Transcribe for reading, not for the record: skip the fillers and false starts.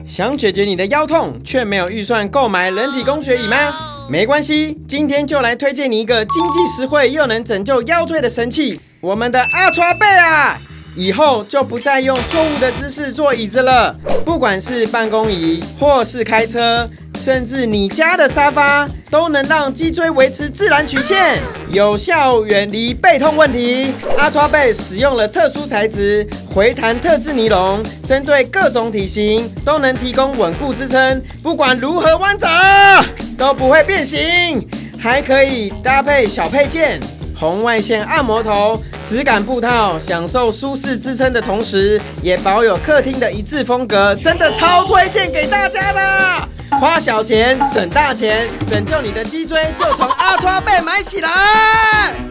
想解决你的腰痛，却没有预算购买人体工学椅吗？没关系，今天就来推荐你一个经济实惠又能拯救腰椎的神器——我们的阿川贝啊！以后就不再用错误的姿势坐椅子了，不管是办公椅，或是开车，甚至你家的沙发，都能让脊椎维持自然曲线，有效远离背痛问题。阿川贝使用了特殊材质回弹特制尼龙，针对各种体型都能提供稳固支撑，不管如何弯折都不会变形，还可以搭配小配件。红外线按摩头、质感布套，享受舒适支撑的同时，也保有客厅的一致风格，真的超推荐给大家的！花小钱省大钱，拯救你的脊椎就从阿川贝买起来！